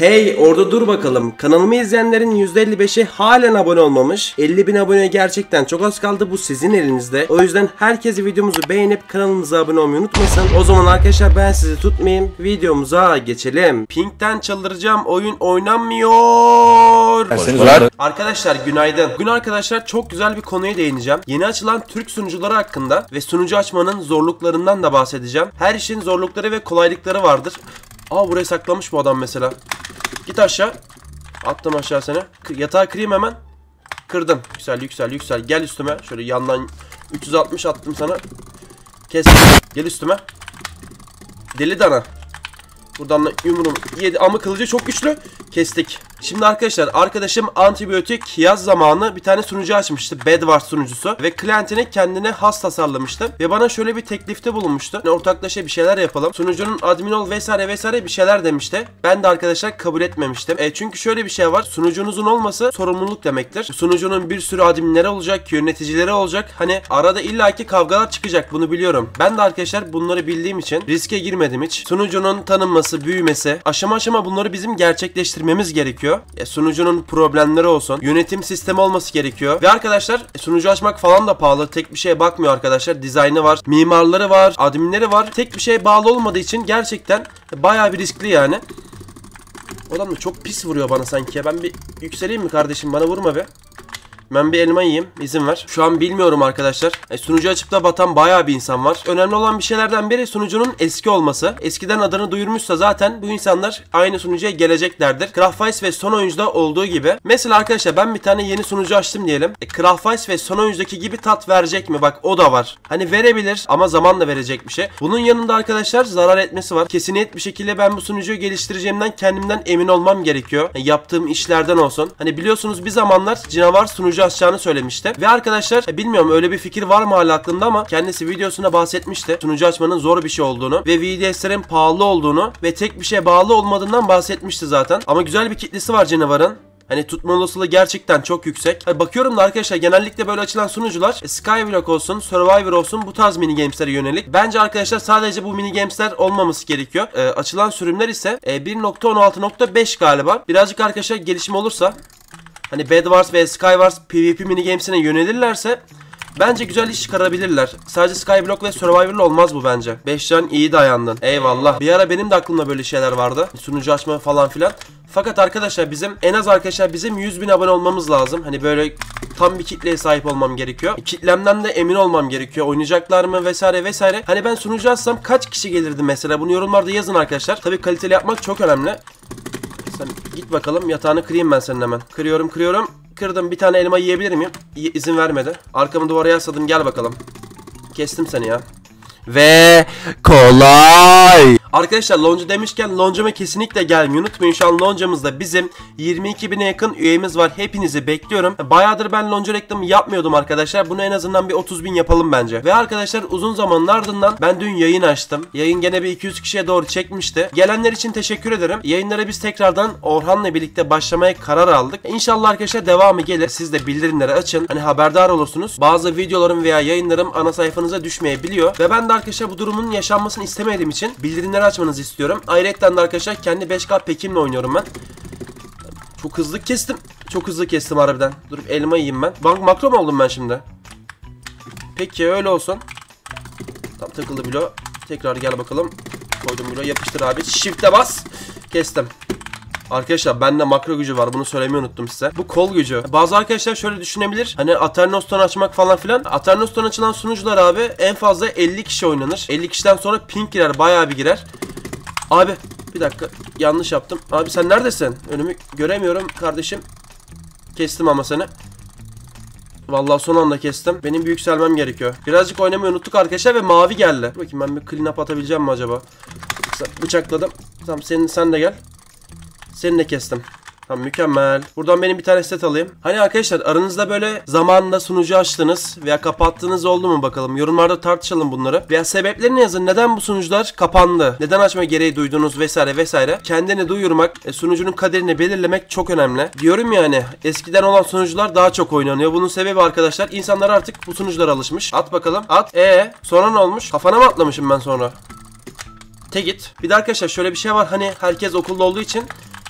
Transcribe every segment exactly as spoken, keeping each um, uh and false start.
Hey orada dur bakalım. Kanalımı izleyenlerin yüzde elli beşi halen abone olmamış. elli bin aboneye gerçekten çok az kaldı. Bu sizin elinizde. O yüzden herkes videomuzu beğenip kanalımıza abone olmayı unutmasın. O zaman arkadaşlar ben sizi tutmayayım. Videomuza geçelim. Pink'ten çıldıracağım. Oyun oynanmıyor. Arkadaşlar günaydın. Bugün arkadaşlar çok güzel bir konuya değineceğim. Yeni açılan Türk sunucuları hakkında ve sunucu açmanın zorluklarından da bahsedeceğim. Her işin zorlukları ve kolaylıkları vardır. Aa buraya saklamış bu adam mesela. Git aşağı. Attım aşağı seni. Yatağı kırayım hemen. Kırdım. Yüksel yüksel yüksel. Gel üstüme. Şöyle yandan üç yüz altmış attım sana. Kes. Gel üstüme. Deli dana. Buradan da yumruğum yedi ama kılıcı çok güçlü. Kestik. Şimdi arkadaşlar arkadaşım antibiyotik yaz zamanı bir tane sunucu açmıştı. Bedwars sunucusu. Ve klientini kendine has tasarlamıştı. Ve bana şöyle bir teklifte bulunmuştu. Yani ortaklaşa bir şeyler yapalım. Sunucunun admin ol vesaire vesaire bir şeyler demişti. Ben de arkadaşlar kabul etmemiştim. E çünkü şöyle bir şey var. Sunucunuzun olması sorumluluk demektir. Sunucunun bir sürü adminleri olacak. Yöneticileri olacak. Hani arada illaki kavgalar çıkacak. Bunu biliyorum. Ben de arkadaşlar bunları bildiğim için riske girmedim hiç. Sunucunun tanınması, büyümesi, aşama aşama bunları bizim gerçekleştirmemiz gerekiyor. E, sunucunun problemleri olsun. Yönetim sistemi olması gerekiyor. Ve arkadaşlar e, sunucu açmak falan da pahalı. Tek bir şeye bakmıyor arkadaşlar. Dizaynı var, mimarları var, adminleri var. Tek bir şeye bağlı olmadığı için gerçekten e, bayağı bir riskli yani. O adam da çok pis vuruyor bana sanki ya. Ben bir yükseleyim mi kardeşim? Bana vurma be. Ben bir elma yiyeyim. İzin ver. Şu an bilmiyorum arkadaşlar. E, sunucu açıp da batan bayağı bir insan var. Önemli olan bir şeylerden biri sunucunun eski olması. Eskiden adını duyurmuşsa zaten bu insanlar aynı sunucuya geleceklerdir. Craftwise ve son oyuncuda olduğu gibi. Mesela arkadaşlar ben bir tane yeni sunucu açtım diyelim. E, Craftwise ve son oyuncudaki gibi tat verecek mi? Bak o da var. Hani verebilir ama zamanla verecek bir şey. Bunun yanında arkadaşlar zarar etmesi var. Kesin net bir şekilde ben bu sunucuyu geliştireceğimden kendimden emin olmam gerekiyor. Yani yaptığım işlerden olsun. Hani biliyorsunuz bir zamanlar canavar sunucu açacağını söylemişti. Ve arkadaşlar e, bilmiyorum öyle bir fikir var mı hala aklımda ama kendisi videosunda bahsetmişti. Sunucu açmanın zor bir şey olduğunu ve V D S'lerin pahalı olduğunu ve tek bir şeye bağlı olmadığından bahsetmişti zaten. Ama güzel bir kitlesi var canavarın. Hani tutma olasılığı gerçekten çok yüksek. Hani bakıyorum da arkadaşlar genellikle böyle açılan sunucular e, Skyblock olsun, Survivor olsun bu tarz mini games'lere yönelik. Bence arkadaşlar sadece bu mini games'ler olmaması gerekiyor. E, açılan sürümler ise e, bir nokta on altı nokta beş galiba. Birazcık arkadaşlar gelişme olursa hani Bedwars ve Skywars PvP mini games'ine yönelirlerse bence güzel iş çıkarabilirler. Sadece Skyblock ve Survivor'la olmaz bu bence. beş can iyi dayandın. Eyvallah. Bir ara benim de aklımda böyle şeyler vardı. Sunucu açma falan filan. Fakat arkadaşlar bizim en az arkadaşlar bizim yüz bin abone olmamız lazım. Hani böyle tam bir kitleye sahip olmam gerekiyor. Kitlemden de emin olmam gerekiyor. Oynayacaklar mı vesaire vesaire. Hani ben sunucu açsam kaç kişi gelirdi mesela? Bunu yorumlarda yazın arkadaşlar. Tabii kaliteli yapmak çok önemli. Sen git bakalım yatağını kırayım ben senin hemen. Kırıyorum kırıyorum. Kırdım bir tane elma yiyebilir miyim? İ izin vermedi. Arkamı duvara yasladım gel bakalım. Kestim seni ya. Ve kolay. Arkadaşlar lonca demişken loncama kesinlikle gelmeyi unutmayın. Şu an loncamızda bizim yirmi iki bine yakın üyemiz var. Hepinizi bekliyorum. Bayağıdır ben lonca reklamı yapmıyordum arkadaşlar. Bunu en azından bir otuz bin yapalım bence. Ve arkadaşlar uzun zamanın ardından ben dün yayın açtım. Yayın gene bir iki yüz kişiye doğru çekmişti. Gelenler için teşekkür ederim. Yayınlara biz tekrardan Orhan'la birlikte başlamaya karar aldık. İnşallah arkadaşlar devamı gelir. Siz de bildirimleri açın. Hani haberdar olursunuz. Bazı videolarım veya yayınlarım ana sayfanıza düşmeyebiliyor. Ve ben de arkadaşlar bu durumun yaşanmasını istemediğim için bildirimleri açmanızı istiyorum. Ayrıca de arkadaşlar kendi beş K pekimle oynuyorum ben. Çok hızlı kestim. Çok hızlı kestim harbiden. Durup elma yiyeyim ben. Bank makro mu oldum ben şimdi? Peki öyle olsun. Tam takıldı bilo. Tekrar gel bakalım. Koydum bilo. Yapıştır abi. Shift'e bas. Kestim. Arkadaşlar bende makro gücü var. Bunu söylemeyi unuttum size. Bu kol gücü. Bazı arkadaşlar şöyle düşünebilir. Hani Aternos'tan açmak falan filan. Aternos'tan açılan sunucular abi en fazla elli kişi oynanır. elli kişiden sonra ping girer. Bayağı bir girer. Abi bir dakika. Yanlış yaptım. Abi sen neredesin? Önümü göremiyorum kardeşim. Kestim ama seni. Vallahi son anda kestim. Benim bir yükselmem gerekiyor. Birazcık oynamayı unuttuk arkadaşlar ve mavi geldi. Bakayım ben bir clean up atabileceğim mi acaba? Bıçakladım. Tamam senin sen de gel. Seni de kestim. Tamam mükemmel. Buradan benim bir tane set alayım. Hani arkadaşlar aranızda böyle zamanında sunucu açtınız veya kapattığınız oldu mu bakalım. Yorumlarda tartışalım bunları. Veya sebeplerini yazın. Neden bu sunucular kapandı? Neden açma gereği duydunuz vesaire vesaire. Kendini duyurmak, e, sunucunun kaderini belirlemek çok önemli. Diyorum yani eskiden olan sunucular daha çok oynanıyor. Bunun sebebi arkadaşlar insanlar artık bu sunuculara alışmış. At bakalım. At. E sonra ne olmuş? Kafana mı atlamışım ben sonra? Te git. Bir de arkadaşlar şöyle bir şey var. Hani herkes okulda olduğu için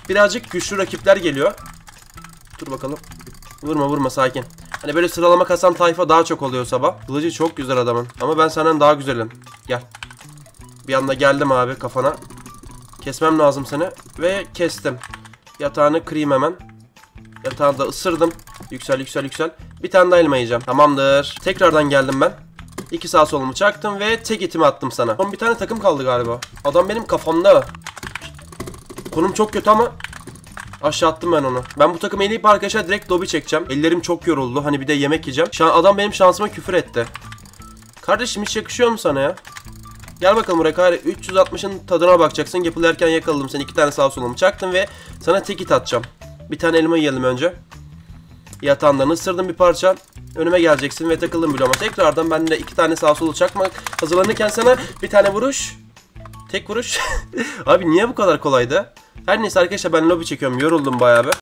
birazcık güçlü rakipler geliyor. Dur bakalım. Vurma vurma, sakin. Hani böyle sıralama kasan tayfa daha çok oluyor sabah. Kılıcı çok güzel adamın. Ama ben senden daha güzelim. Gel. Bir anda geldim abi kafana. Kesmem lazım seni. Ve kestim. Yatağını kırayım hemen. Yatağını da ısırdım. Yüksel yüksel yüksel. Bir tane daha elma yiyeceğim. Tamamdır. Tekrardan geldim ben. İki sağ solumu çaktım ve tek itimi attım sana. Son bir tane takım kaldı galiba. Adam benim kafamda. Konum çok kötü ama aşağı attım ben onu. Ben bu takımı eleyip arkadaşlar direkt lobi çekeceğim. Ellerim çok yoruldu. Hani bir de yemek yiyeceğim. Şu an adam benim şansıma küfür etti. Kardeşim hiç yakışıyor mu sana ya? Gel bakalım buraya Kari. üç yüz altmışın tadına bakacaksın. Yapılarken yakaladım seni. İki tane sağ solumu çaktım ve sana tek it atacağım. Bir tane elma yiyelim önce. Yatağından ısırdım bir parça. Önüme geleceksin ve takıldım bile ama tekrardan ben de iki tane sağ solu çakmak hazırlanırken sana bir tane vuruş. Tek vuruş. Abi niye bu kadar kolaydı? Her neyse arkadaşlar ben lobi çekiyorum. Yoruldum bayağı bir.